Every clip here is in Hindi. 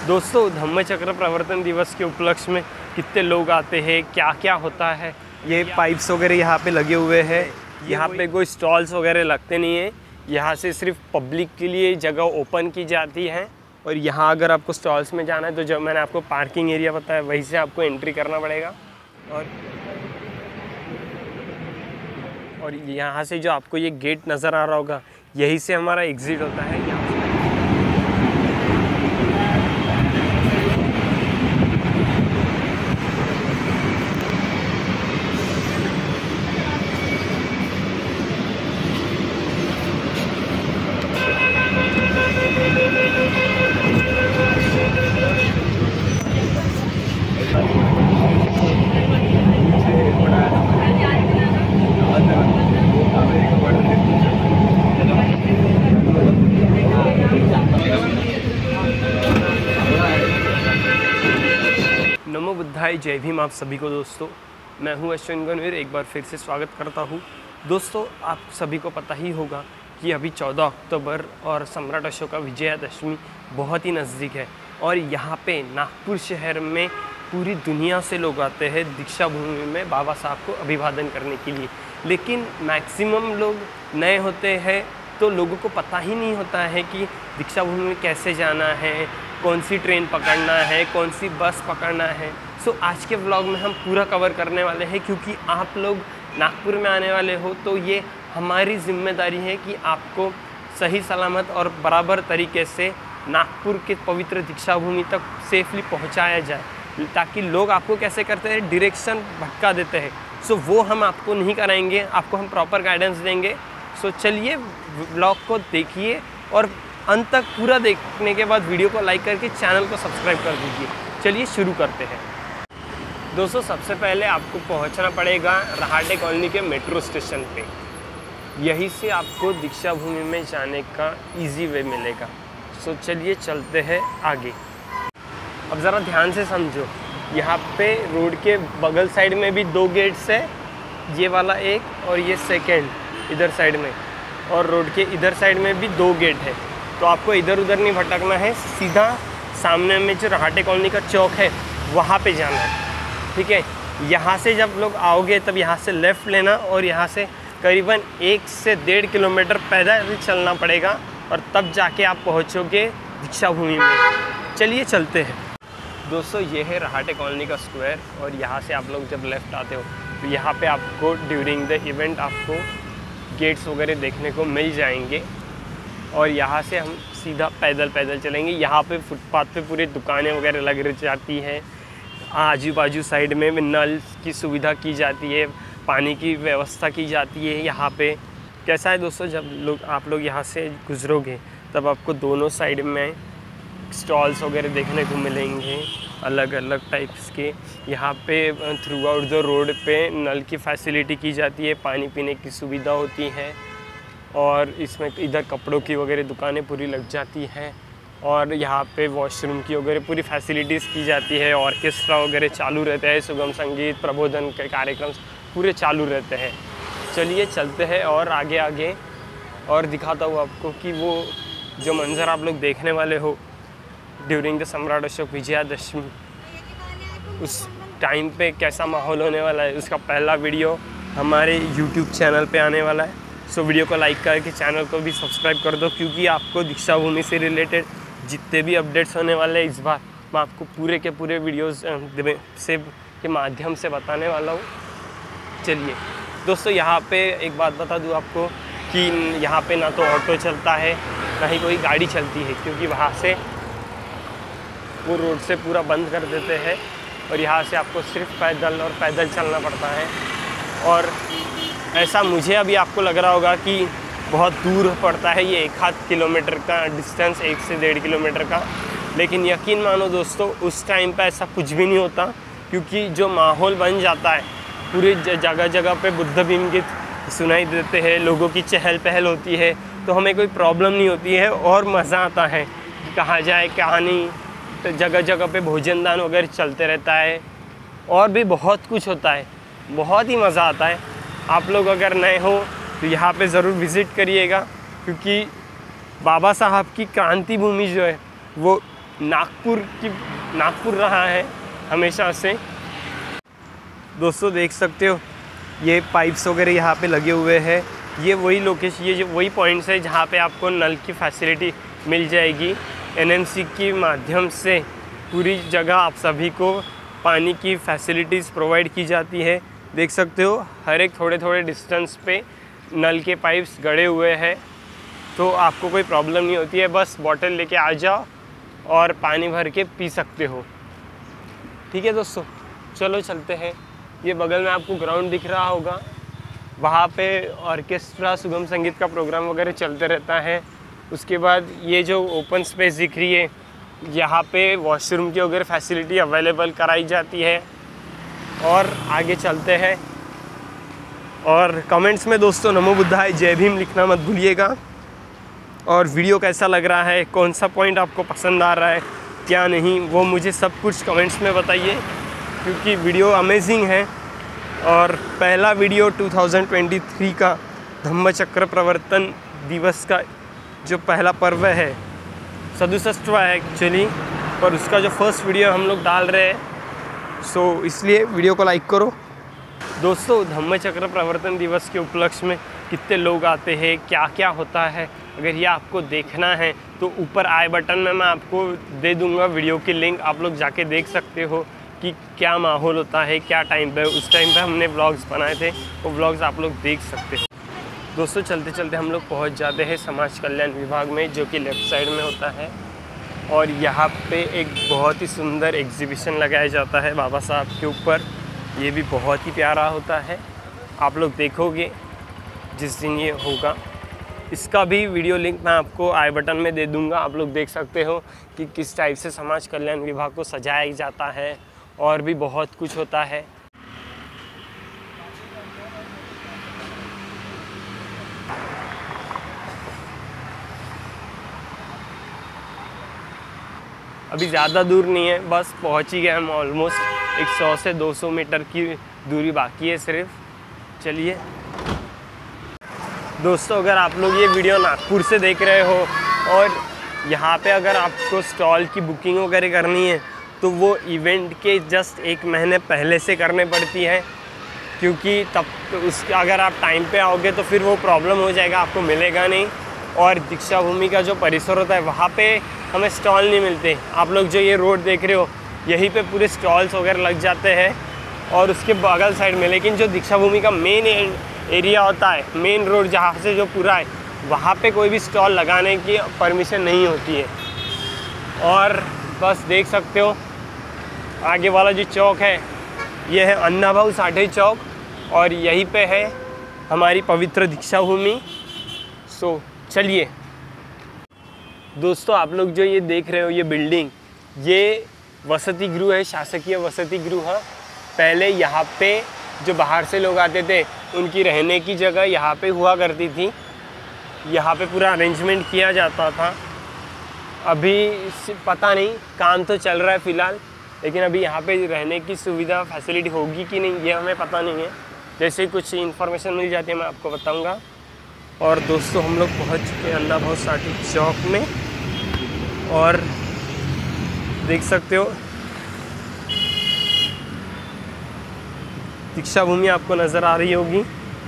दोस्तों, धम्मचक्र प्रवर्तन दिवस के उपलक्ष्य में कितने लोग आते हैं, क्या क्या होता है। ये पाइप्स वगैरह यहाँ पे लगे हुए हैं। यहाँ पे कोई स्टॉल्स वगैरह लगते नहीं हैं। यहाँ से सिर्फ पब्लिक के लिए जगह ओपन की जाती है। और यहाँ अगर आपको स्टॉल्स में जाना है तो जो मैंने आपको पार्किंग एरिया बताया वहीं से आपको एंट्री करना पड़ेगा। और यहाँ से जो आपको ये गेट नज़र आ रहा होगा, यहीं से हमारा एग्ज़िट होता है। यहाँ नमो बुद्धाय, जय भीम आप सभी को। दोस्तों, मैं हूं अश्विन गणवीर, एक बार फिर से स्वागत करता हूं। दोस्तों, आप सभी को पता ही होगा कि अभी 14 अक्टूबर और सम्राट अशोक का विजयादशमी बहुत ही नज़दीक है। और यहाँ पे नागपुर शहर में पूरी दुनिया से लोग आते हैं दीक्षा भूमि में बाबा साहब को अभिवादन करने के लिए। लेकिन मैक्सिमम लोग नए होते हैं तो लोगों को पता ही नहीं होता है कि दीक्षा भूमि में कैसे जाना है, कौन सी ट्रेन पकड़ना है, कौन सी बस पकड़ना है। सो आज के व्लॉग में हम पूरा कवर करने वाले हैं, क्योंकि आप लोग नागपुर में आने वाले हो तो ये हमारी जिम्मेदारी है कि आपको सही सलामत और बराबर तरीके से नागपुर के पवित्र दीक्षा भूमि तक सेफली पहुंचाया जाए, ताकि लोग आपको कैसे करते हैं, डायरेक्शन भटका देते हैं। सो वो हम आपको नहीं कराएंगे, आपको हम प्रॉपर गाइडेंस देंगे। सो चलिए व्लॉग को देखिए और अंत तक पूरा देखने के बाद वीडियो को लाइक करके चैनल को सब्सक्राइब कर दीजिए। चलिए शुरू करते हैं। दोस्तों, सबसे पहले आपको पहुंचना पड़ेगा रहाटे कॉलोनी के मेट्रो स्टेशन पे। यहीं से आपको दीक्षा भूमि में जाने का इजी वे मिलेगा। सो चलिए चलते हैं आगे। अब ज़रा ध्यान से समझो, यहाँ पे रोड के बगल साइड में भी 2 गेट्स है, ये वाला एक और ये सेकेंड इधर साइड में, और रोड के इधर साइड में भी 2 गेट है। तो आपको इधर उधर नहीं भटकना है, सीधा सामने में जो रहाटे कॉलोनी का चौक है वहाँ पे जाना है, ठीक है। यहाँ से जब लोग आओगे तब यहाँ से लेफ़्ट लेना और यहाँ से करीबन 1 से 1.5 किलोमीटर पैदल चलना पड़ेगा और तब जाके आप पहुँचोगे दीक्षा भूमि में। चलिए चलते हैं। दोस्तों, ये है रहाटे कॉलोनी का स्क्वायर और यहाँ से आप लोग जब लेफ़्ट आते हो तो यहाँ पे आपको ड्यूरिंग द इवेंट आपको गेट्स वगैरह देखने को मिल जाएंगे। और यहाँ से हम सीधा पैदल चलेंगे। यहाँ पे फुटपाथ पे पूरी दुकानें वगैरह लग जाती हैं। आजू बाजू साइड में नल की सुविधा की जाती है, पानी की व्यवस्था की जाती है। यहाँ पे कैसा है दोस्तों, जब आप लोग यहाँ से गुजरोगे तब आपको दोनों साइड में स्टॉल्स वगैरह देखने को मिलेंगे अलग अलग टाइप्स के। यहाँ पे थ्रू आउट द रोड पे नल की फैसिलिटी की जाती है, पानी पीने की सुविधा होती है। और इसमें इधर कपड़ों की वगैरह दुकानें पूरी लग जाती हैं। और यहाँ पे वॉशरूम की वगैरह पूरी फैसिलिटीज़ की जाती है। ऑर्केस्ट्रा वगैरह चालू रहते हैं, सुगम संगीत प्रबोधन के कार्यक्रम पूरे चालू रहते हैं। चलिए चलते हैं और आगे आगे और दिखाता हूँ आपको कि वो जो मंज़र आप लोग देखने वाले हो ड्यूरिंग द सम्राट अशोक विजयादशमी, उस टाइम पे कैसा माहौल होने वाला है। उसका पहला वीडियो हमारे YouTube चैनल पे आने वाला है। सो वीडियो को लाइक करके चैनल को भी सब्सक्राइब कर दो, क्योंकि आपको दीक्षा भूमि से रिलेटेड जितने भी अपडेट्स होने वाले हैं इस बार मैं आपको पूरे के पूरे वीडियोस से के माध्यम से बताने वाला हूँ। चलिए दोस्तों, यहाँ पे एक बात बता दूँ आपको कि यहाँ पे ना तो ऑटो चलता है ना ही कोई गाड़ी चलती है, क्योंकि वहाँ से वो रोड से पूरा बंद कर देते हैं और यहाँ से आपको सिर्फ पैदल चलना पड़ता है। और ऐसा मुझे अभी आपको लग रहा होगा कि बहुत दूर पड़ता है, ये 1 आध किलोमीटर का डिस्टेंस, 1 से 1.5 किलोमीटर का। लेकिन यकीन मानो दोस्तों, उस टाइम पे ऐसा कुछ भी नहीं होता, क्योंकि जो माहौल बन जाता है पूरी जगह जगह पे बुद्ध भीम गीत सुनाई देते हैं, लोगों की चहल पहल होती है, तो हमें कोई प्रॉब्लम नहीं होती है और मज़ा आता है कि कहाँ जाए कहाँ नहीं। तो जगह जगह पे भोजन दान वगैरह चलते रहता है और भी बहुत कुछ होता है, बहुत ही मज़ा आता है। आप लोग अगर नए हो तो यहाँ पे ज़रूर विज़िट करिएगा, क्योंकि बाबा साहब की क्रांति भूमि जो है वो नागपुर रहा है हमेशा से। दोस्तों देख सकते हो ये पाइप्स वगैरह यहाँ पे लगे हुए हैं। ये वही लोकेशन, ये वही पॉइंट्स है जहाँ पे आपको नल की फैसिलिटी मिल जाएगी। एनएमसी के माध्यम से पूरी जगह आप सभी को पानी की फैसिलिटीज़ प्रोवाइड की जाती है। देख सकते हो हर एक थोड़े थोड़े डिस्टेंस पे नल के पाइप्स गड़े हुए हैं, तो आपको कोई प्रॉब्लम नहीं होती है। बस बॉटल लेके आ जाओ और पानी भर के पी सकते हो। ठीक है दोस्तों, चलो चलते हैं। ये बगल में आपको ग्राउंड दिख रहा होगा, वहाँ पे ऑर्केस्ट्रा सुगम संगीत का प्रोग्राम वगैरह चलते रहता है। उसके बाद ये जो ओपन स्पेस दिख रही है, यहाँ पे वॉशरूम की वगैरह फैसिलिटी अवेलेबल कराई जाती है। और आगे चलते हैं। और कमेंट्स में दोस्तों नमो बुद्धाय जय भीम लिखना मत भूलिएगा। और वीडियो कैसा लग रहा है, कौन सा पॉइंट आपको पसंद आ रहा है क्या नहीं, वो मुझे सब कुछ कमेंट्स में बताइए, क्योंकि वीडियो अमेजिंग है। और पहला वीडियो 2023 का धम्मचक्र प्रवर्तन दिवस का जो पहला पर्व है, 67वां है एक्चुअली, पर उसका जो फर्स्ट वीडियो हम लोग डाल रहे हैं, सो इसलिए वीडियो को लाइक करो। दोस्तों धम्मचक्र प्रवर्तन दिवस के उपलक्ष्य में कितने लोग आते हैं, क्या क्या होता है, अगर ये आपको देखना है तो ऊपर आई बटन में मैं आपको दे दूंगा वीडियो की लिंक। आप लोग जाके देख सकते हो कि क्या माहौल होता है, क्या टाइम पे। उस टाइम पे हमने व्लॉग्स बनाए थे, वो व्लॉग्स आप लोग देख सकते हो। दोस्तों चलते चलते हम लोग पहुंच जाते हैं समाज कल्याण विभाग में, जो कि लेफ़्ट साइड में होता है। और यहाँ पे एक बहुत ही सुंदर एग्जीबिशन लगाया जाता है बाबा साहब के ऊपर। ये भी बहुत ही प्यारा होता है, आप लोग देखोगे जिस दिन ये होगा। इसका भी वीडियो लिंक मैं आपको आई बटन में दे दूंगा। आप लोग देख सकते हो कि किस टाइप से समाज कल्याण विभाग को सजाया जाता है, और भी बहुत कुछ होता है। अभी ज़्यादा दूर नहीं है, बस पहुंच ही गए हम ऑलमोस्ट। 100 से 200 मीटर की दूरी बाकी है सिर्फ। चलिए दोस्तों, अगर आप लोग ये वीडियो नागपुर से देख रहे हो और यहाँ पे अगर आपको स्टॉल की बुकिंग वगैरह करनी है, तो वो इवेंट के जस्ट 1 महीने पहले से करने पड़ती है, क्योंकि तब तो अगर आप टाइम पे आओगे तो फिर वो प्रॉब्लम हो जाएगा, आपको मिलेगा नहीं। और दीक्षा भूमि का जो परिसर होता है वहाँ पे हमें स्टॉल नहीं मिलते। आप लोग जो ये रोड देख रहे हो, यहीं पे पूरे स्टॉल्स वगैरह लग जाते हैं, और उसके बगल साइड में। लेकिन जो दीक्षा भूमि का मेन एरिया होता है, मेन रोड जहाँ से जो पूरा है, वहाँ पे कोई भी स्टॉल लगाने की परमिशन नहीं होती है। और बस देख सकते हो आगे वाला जो चौक है, ये है अन्ना भाऊ साठे चौक, और यहीं पे है हमारी पवित्र दीक्षा भूमि। सो चलिए दोस्तों, आप लोग जो ये देख रहे हो ये बिल्डिंग, ये वसति गृह है, शासकीय वसति गृह। पहले यहाँ पे जो बाहर से लोग आते थे, उनकी रहने की जगह यहाँ पे हुआ करती थी। यहाँ पे पूरा अरेंजमेंट किया जाता था। अभी पता नहीं, काम तो चल रहा है फ़िलहाल, लेकिन अभी यहाँ पे रहने की सुविधा फैसिलिटी होगी कि नहीं ये हमें पता नहीं है। जैसे कुछ इन्फॉर्मेशन मिल जाती है मैं आपको बताऊँगा। और दोस्तों हम लोग पहुँच चुके हैं अन्ना भाऊ साठे चौक में, और देख सकते हो दीक्षा भूमि आपको नज़र आ रही होगी।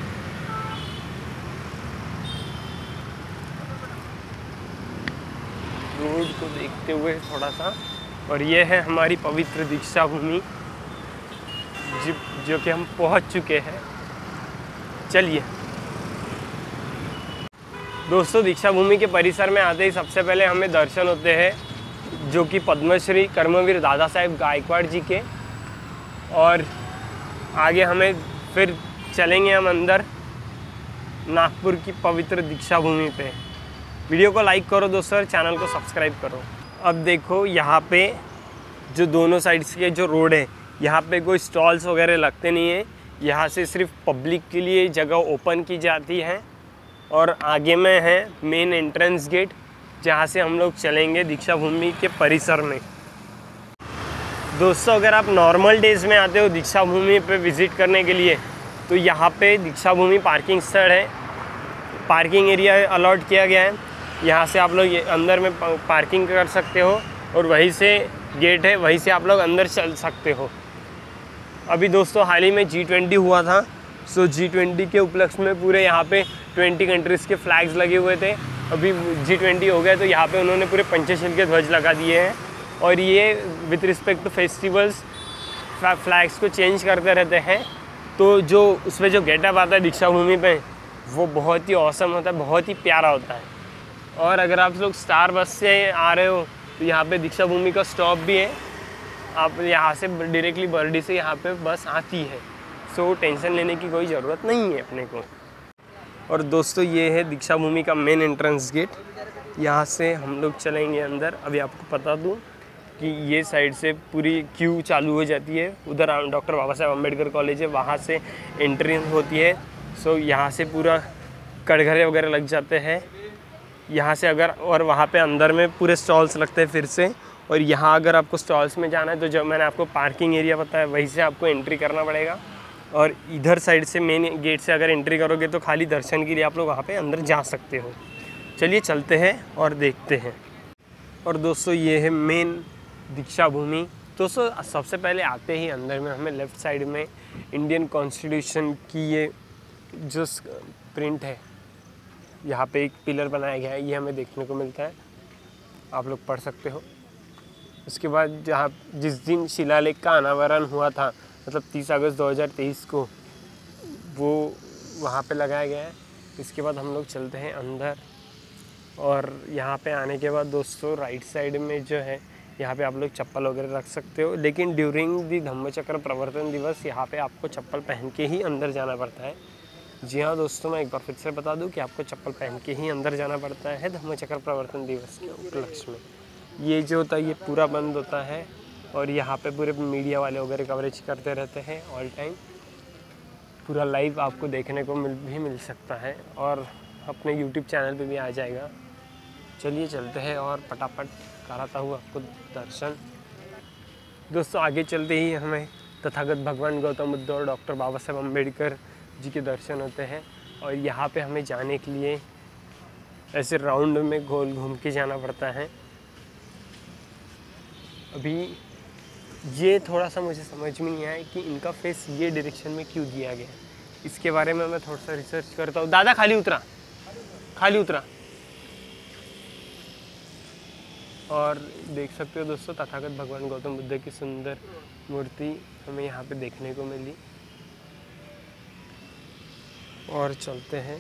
रोड को देखते हुए थोड़ा सा। और ये है हमारी पवित्र दीक्षा भूमि, जो कि हम पहुंच चुके हैं। चलिए दोस्तों, दीक्षा भूमि के परिसर में आते ही सबसे पहले हमें दर्शन होते हैं, जो कि पद्मश्री कर्मवीर दादा साहेब गायकवाड़ जी के। और आगे हमें फिर चलेंगे हम अंदर नागपुर की पवित्र दीक्षा भूमि पे। वीडियो को लाइक करो दोस्तों, और चैनल को सब्सक्राइब करो। अब देखो यहाँ पे जो दोनों साइड्स के जो रोड है, यहाँ पे कोई स्टॉल्स वगैरह लगते नहीं है। यहाँ से सिर्फ पब्लिक के लिए जगह ओपन की जाती है। और आगे में है मेन एंट्रेंस गेट, जहाँ से हम लोग चलेंगे दीक्षा भूमि के परिसर में। दोस्तों अगर आप नॉर्मल डेज़ में आते हो दीक्षा भूमि पे विज़िट करने के लिए, तो यहाँ पे दीक्षा भूमि पार्किंग स्थल है, पार्किंग एरिया अलॉट किया गया है। यहाँ से आप लोग अंदर में पार्किंग कर सकते हो। और वहीं से गेट है, वहीं से आप लोग अंदर चल सकते हो। अभी दोस्तों हाल ही में G20 हुआ था, सो G20 के उपलक्ष्य में पूरे यहाँ पे 20 कंट्रीज़ के फ्लैग्स लगे हुए थे। अभी G20 हो गया तो यहाँ पे उन्होंने पूरे पंचशील के ध्वज लगा दिए हैं, और ये with respect to festivals flags को चेंज करते रहते हैं। तो जो उसमें जो गेटअप आता है दीक्षा भूमि पे, वो बहुत ही ऑसम होता है, बहुत ही प्यारा होता है। और अगर आप लोग स्टार बस से आ रहे हो तो यहाँ पे दीक्षा भूमि का स्टॉप भी है, आप यहाँ से डायरेक्टली बर्डी से यहाँ पे बस आती है, सो टेंशन लेने की कोई ज़रूरत नहीं है अपने को। और दोस्तों ये है दीक्षा भूमि का मेन एंट्रेंस गेट, यहाँ से हम लोग चलेंगे अंदर। अभी आपको बता दूँ कि ये साइड से पूरी क्यू चालू हो जाती है, उधर डॉक्टर बाबा साहेब अम्बेडकर कॉलेज है, वहाँ से एंट्री होती है। सो यहाँ से पूरा कटघरे वगैरह लग जाते हैं यहाँ से, अगर और वहाँ पे अंदर में पूरे स्टॉल्स लगते हैं फिर से। और यहाँ अगर आपको स्टॉल्स में जाना है तो जब मैंने आपको पार्किंग एरिया बताया वहीं से आपको एंट्री करना पड़ेगा। और इधर साइड से मेन गेट से अगर एंट्री करोगे तो खाली दर्शन के लिए आप लोग वहाँ पे अंदर जा सकते हो। चलिए चलते हैं और देखते हैं। और दोस्तों ये है मेन दीक्षा भूमि। दोस्तों सबसे पहले आते ही अंदर में हमें लेफ़्ट साइड में इंडियन कॉन्स्टिट्यूशन की ये जो प्रिंट है, यहाँ पे एक पिलर बनाया गया है, ये हमें देखने को मिलता है, आप लोग पढ़ सकते हो। उसके बाद जहाँ जिस दिन शिलालेख का अनावरण हुआ था, मतलब 30 अगस्त 2023 को, वो वहाँ पे लगाया गया है। इसके बाद हम लोग चलते हैं अंदर, और यहाँ पे आने के बाद दोस्तों राइट साइड में जो है यहाँ पे आप लोग चप्पल वगैरह रख सकते हो, लेकिन ड्यूरिंग दी धम्मचक्र प्रवर्तन दिवस यहाँ पे आपको चप्पल पहन के ही अंदर जाना पड़ता है। जी हाँ दोस्तों, मैं एक बार फिर से बता दूं कि आपको चप्पल पहन के ही अंदर जाना पड़ता है धम्मचक्र प्रवर्तन दिवस के उपलक्ष्य में। ये जो होता है ये पूरा बंद होता है, और यहाँ पे पूरे मीडिया वाले वगैरह कवरेज करते रहते हैं ऑल टाइम। पूरा लाइव आपको देखने को मिल सकता है, और अपने यूट्यूब चैनल पे भी आ जाएगा। चलिए चलते हैं और फटाफट कराता हूँ आपको दर्शन। दोस्तों आगे चलते ही हमें तथागत भगवान गौतम बुद्ध और डॉक्टर बाबा साहेब अम्बेडकर जी के दर्शन होते हैं। और यहाँ पे हमें जाने के लिए ऐसे राउंड में गोल घूम के जाना पड़ता है। अभी ये थोड़ा सा मुझे समझ में नहीं आया कि इनका फेस ये डायरेक्शन में क्यों दिया गया, इसके बारे में मैं थोड़ा सा रिसर्च करता हूँ। दादा खाली उतरा, खाली उतरा। और देख सकते हो दोस्तों तथागत भगवान गौतम बुद्ध की सुंदर मूर्ति हमें यहाँ पे देखने को मिली। और चलते हैं,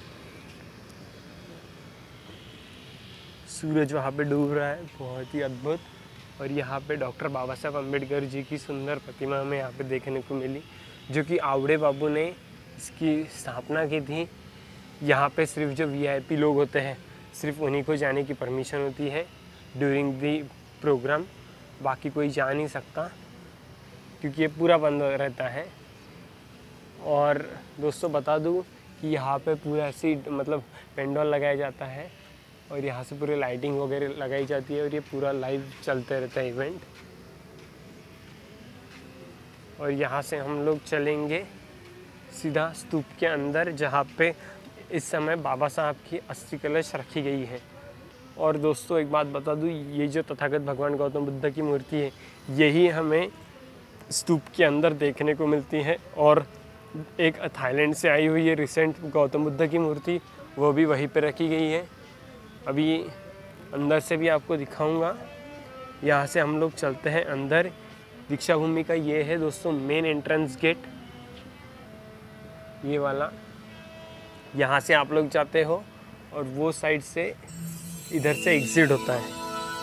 सूरज वहाँ पे डूब रहा है, बहुत ही अद्भुत। और यहाँ पे डॉक्टर बाबा साहेब अम्बेडकर जी की सुंदर प्रतिमा हमें यहाँ पे देखने को मिली, जो कि आवड़े बाबू ने इसकी स्थापना की थी। यहाँ पे सिर्फ जो VIP लोग होते हैं सिर्फ उन्हीं को जाने की परमिशन होती है ड्यूरिंग दी प्रोग्राम, बाकी कोई जा नहीं सकता क्योंकि ये पूरा बंद रहता है। और दोस्तों बता दूं कि यहाँ पे पूरा ऐसी मतलब पेंडॉल लगाया जाता है, और यहाँ से पूरी लाइटिंग वगैरह लगाई जाती है, और ये पूरा लाइव चलते रहता है इवेंट। और यहाँ से हम लोग चलेंगे सीधा स्तूप के अंदर, जहाँ पे इस समय बाबा साहब की अस्थि कलश रखी गई है। और दोस्तों एक बात बता दूं, ये जो तथागत भगवान गौतम बुद्ध की मूर्ति है यही हमें स्तूप के अंदर देखने को मिलती है। और एक थाईलैंड से आई हुई है रिसेंट गौतम बुद्ध की मूर्ति, वो भी वहीं पे रखी गई है। अभी अंदर से भी आपको दिखाऊंगा। यहाँ से हम लोग चलते हैं अंदर। दीक्षा भूमि का ये है दोस्तों मेन एंट्रेंस गेट, ये वाला। यहाँ से आप लोग जाते हो और वो साइड से इधर से एग्जिट होता है।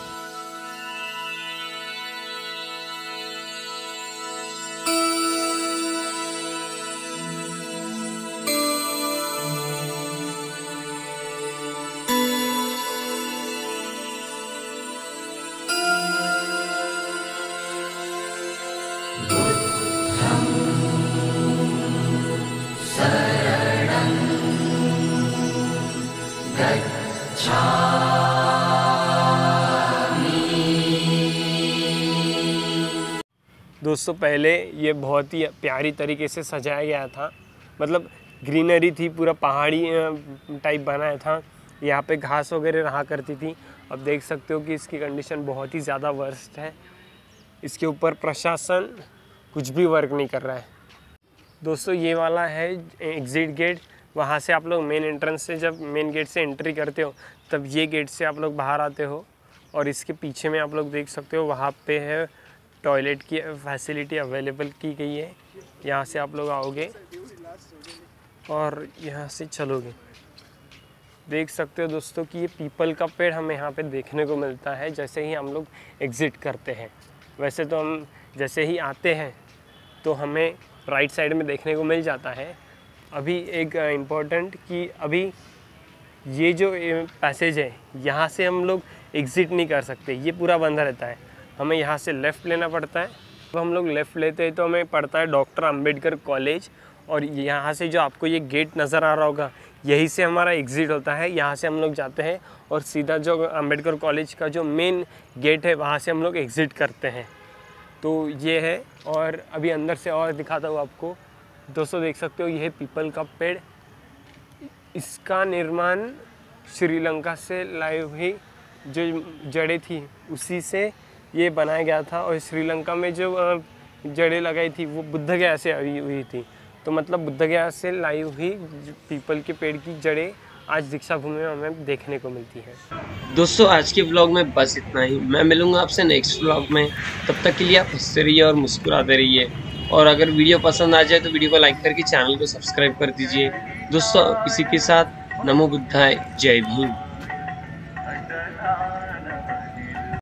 दोस्तों पहले ये बहुत ही प्यारी तरीके से सजाया गया था, मतलब ग्रीनरी थी, पूरा पहाड़ी टाइप बनाया था। यहाँ पे घास वगैरह रहा करती थी। अब देख सकते हो कि इसकी कंडीशन बहुत ही ज़्यादा वर्स्ट है। इसके ऊपर प्रशासन कुछ भी वर्क नहीं कर रहा है। दोस्तों ये वाला है एग्ज़िट गेट। वहाँ से आप लोग मेन एंट्रेंस से जब मेन गेट से एंट्री करते हो तब ये गेट से आप लोग बाहर आते हो, और इसके पीछे में आप लोग देख सकते हो वहाँ पे है टॉयलेट की फैसिलिटी अवेलेबल की गई है। यहाँ से आप लोग आओगे और यहाँ से चलोगे। देख सकते हो दोस्तों कि ये पीपल का पेड़ हमें यहाँ पे देखने को मिलता है जैसे ही हम लोग एग्ज़िट करते हैं। वैसे तो हम जैसे ही आते हैं तो हमें राइट साइड में देखने को मिल जाता है। अभी एक इम्पोर्टेंट कि अभी ये जो पैसेज है यहाँ से हम लोग एग्ज़िट नहीं कर सकते, ये पूरा बंद रहता है। हमें यहाँ से लेफ़्ट लेना पड़ता है। जब हम लोग लेफ़्ट लेते हैं तो हमें पड़ता है डॉक्टर अंबेडकर कॉलेज, और यहाँ से जो आपको ये गेट नज़र आ रहा होगा यहीं से हमारा एग्ज़िट होता है। यहाँ से हम लोग जाते हैं और सीधा जो अंबेडकर कॉलेज का जो मेन गेट है वहाँ से हम लोग एग्ज़िट करते हैं। तो ये है, और अभी अंदर से और दिखाता हूँ आपको। दोस्तों देख सकते हो ये है पीपल का पेड़। इसका निर्माण श्रीलंका से लाई हुई जो जड़ें थी उसी से ये बनाया गया था, और श्रीलंका में जो जड़ें लगाई थी वो बुद्ध गया से आई हुई थी। तो मतलब बुद्ध गया से लाई हुई पीपल के पेड़ की जड़ें आज दीक्षा भूमि में हमें देखने को मिलती है। दोस्तों आज के ब्लॉग में बस इतना ही। मैं मिलूंगा आपसे नेक्स्ट ब्लॉग में। तब तक के लिए आप हंसते रहिए और मुस्कुराते रहिए, और अगर वीडियो पसंद आ जाए तो वीडियो को लाइक करके चैनल को सब्सक्राइब कर दीजिए। दोस्तों इसी के साथ नमो बुद्धाय, जय भीम।